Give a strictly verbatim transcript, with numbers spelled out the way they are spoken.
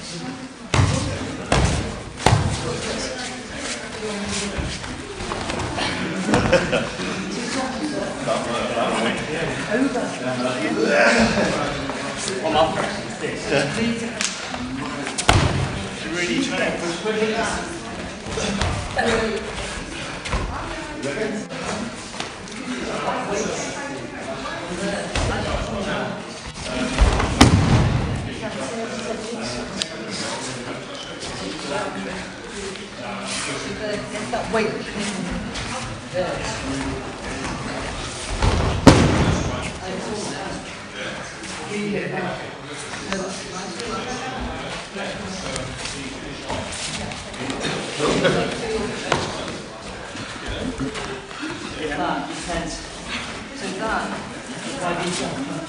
On my press, it's this. To really check. Get that weight there. That, intense. So that, why do you jump?